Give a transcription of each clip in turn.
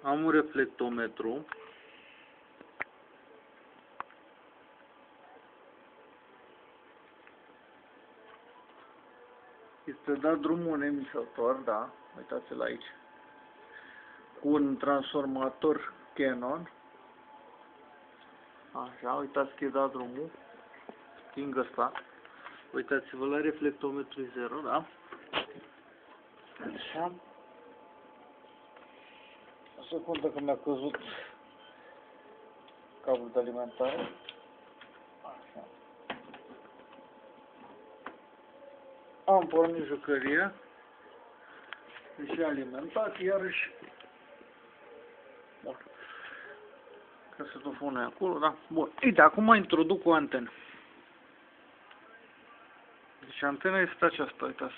Am un reflectometru. Este dat drumul un emisător, da, uitați-l aici, cu un transformator Canon. Așa, uitați că e dat drumul, sting ăsta. Uitați-vă la reflectometru 0, da? Așa. O secundă că mi-a căzut cablul de alimentare. Așa. Am pornit jucăria. Și alimentat, iarăși. Bun. Casetofonul e acolo, da? Bun. Uite, acum introduc o antenă. Deci antena este aceasta, uitați.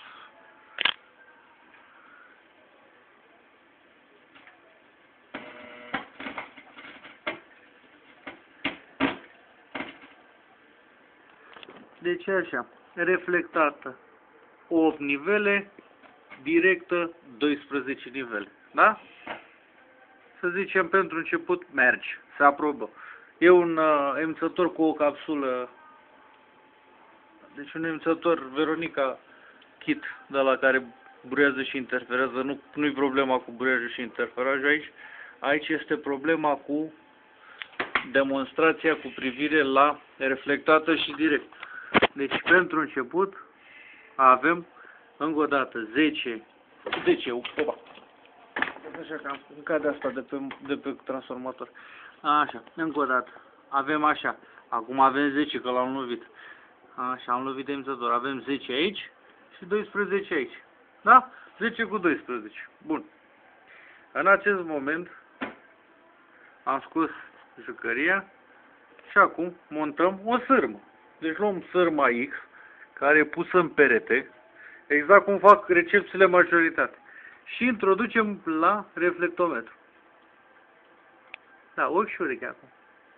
Deci așa, reflectată 8 nivele, directă 12 nivele, da? Să zicem pentru început merge, se aprobă. E un emițător cu o capsulă, deci un emițător Veronica Kit, de la care burează și interferează, nu-i problema cu bureajul și interferajul aici. Aici este problema cu demonstrația cu privire la reflectată și direct. Deci pentru început avem încă o dată 10, opa. Așa că am cade asta de pe transformator. Așa, încă o dată. Avem așa. Acum avem 10 că l-am lovit. Așa, am lovit de emițător. Avem 10 aici și 12 aici. Da? 10 cu 12. Bun. În acest moment am scos jucăria și acum montăm o sârmă. Deci luăm sârma X, care e pusă în perete, exact cum fac recepțiile majoritate. Și introducem la reflectometru. Da, ochi și urechi acum.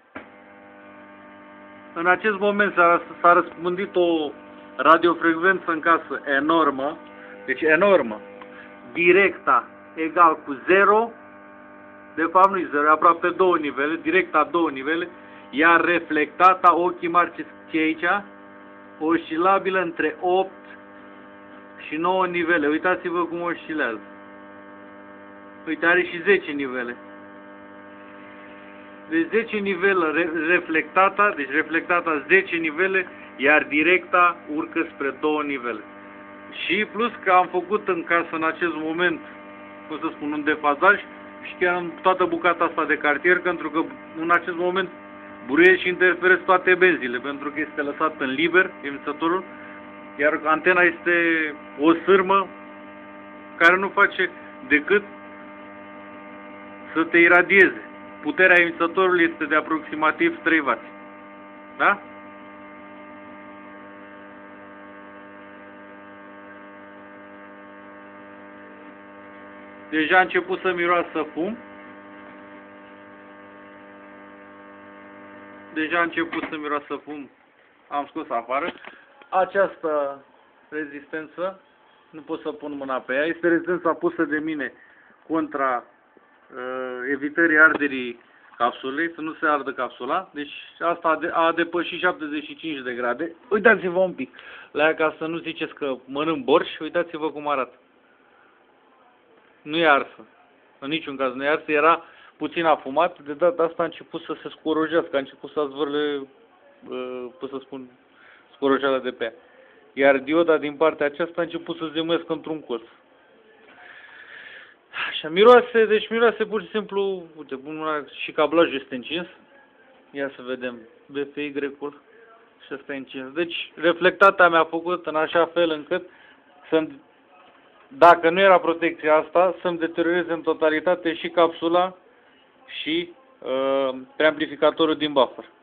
În acest moment s-a răspândit o radiofrecvență în casă enormă, deci enormă. Directa egal cu 0, de fapt nu-i 0, e aproape 2 nivele, directa 2 nivele, iar reflectata, ochii mari ce aici, oscilabilă între 8 și 9 nivele. Uitați-vă cum oscilează. Uite, are și 10 nivele. Deci 10 nivele reflectata, deci reflectata 10 nivele, iar directa urcă spre 2 nivele. Și plus că am făcut în casă în acest moment, cum să spun, un defazaj și chiar în toată bucata asta de cartier, pentru că în acest moment buruie și interferez toate benzile, pentru că este lăsat în liber emițătorul, iar antena este o sârmă care nu face decât să te iradieze. Puterea emițătorului este de aproximativ 3W. Da? Deja a început să miroasă fum. Deja a început să miroasă fum. Am scos afară. Această rezistență, nu pot să pun mâna pe ea, este rezistența pusă de mine contra evitării arderii capsulei, să nu se ardă capsula. Deci asta a depășit 75 de grade. Uitați-vă un pic la ea ca să nu ziceți că mănânc borș. Uitați-vă cum arată. Nu e arsă. În niciun caz nu e arsă. Era puțin afumat. De data asta a început să se scorojească. A început să zvârle, pot să spun, scorojeala de pe ea. Iar dioda din partea aceasta a început să zemuiască într-un colț. Așa, miroase, deci miroase pur și simplu, uite, și cablajul este încins. Ia să vedem BFY-ul și ăsta e încins. Deci, reflectata mi-a făcut în așa fel încât dacă nu era protecția asta, să-mi deterioreze în totalitate și capsula și preamplificatorul din buffer.